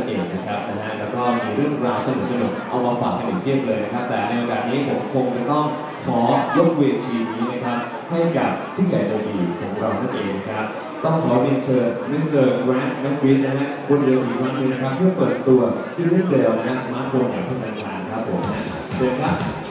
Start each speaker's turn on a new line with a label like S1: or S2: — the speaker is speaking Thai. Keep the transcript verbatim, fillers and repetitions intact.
S1: นเองนะครับนะฮะแล้วก็มีเรื่องราวสนุกๆเอามาฝากกันอีกเพียบเลยนะครับแต่ในโอกาสนี้ผมคงจะต้องขอยกเวทีนี้นะครับให้กับผู้ใหญ่ใจดีของเรานั่นเองครับต้องขอเรียนเชิญมิสเตอร์แกรนด์แม็กวินนะฮะบนเวทีวันนี้นะครับเพื่อเปิดตัวซิลเวอร์เดลนะฮะสมาร์ทโฟนอย่างเป็นทางการครับผมเชิญครับ